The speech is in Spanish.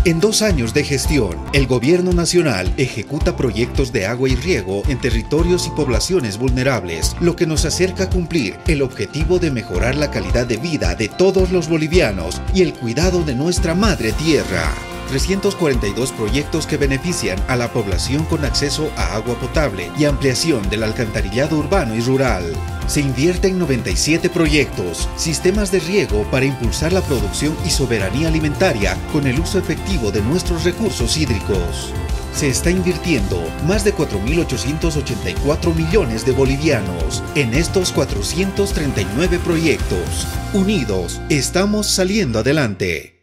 En 2 años de gestión, el Gobierno Nacional ejecuta proyectos de agua y riego en territorios y poblaciones vulnerables, lo que nos acerca a cumplir el objetivo de mejorar la calidad de vida de todos los bolivianos y el cuidado de nuestra madre tierra. 342 proyectos que benefician a la población con acceso a agua potable y ampliación del alcantarillado urbano y rural. Se invierte en 97 proyectos, sistemas de riego para impulsar la producción y soberanía alimentaria con el uso efectivo de nuestros recursos hídricos. Se está invirtiendo más de 4.884 millones de bolivianos en estos 439 proyectos. Unidos, estamos saliendo adelante.